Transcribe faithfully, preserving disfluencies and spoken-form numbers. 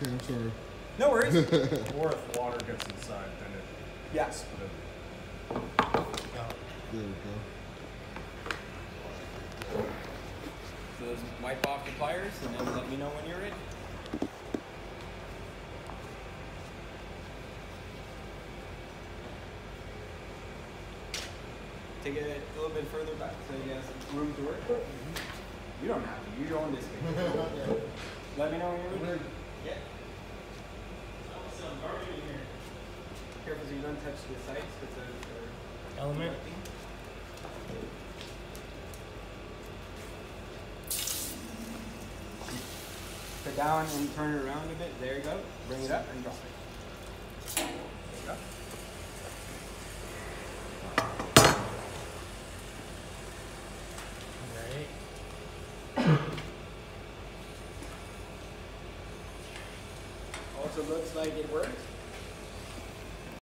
Okay, I'm sorry. No worries. Or if water gets inside, then it. Yes. But it There we go. So just wipe off the pliers and then let me know when you're ready. Take it a little bit further back so you have some room to work. Mm-hmm. You don't have to. You own this thing. Let me know when you're ready. Yeah. Some garbage in here. Careful so you don't touch the sides because they're Element. Put down and turn it around a bit. There you go. Bring it up and drop it. There you go. Also looks like it works.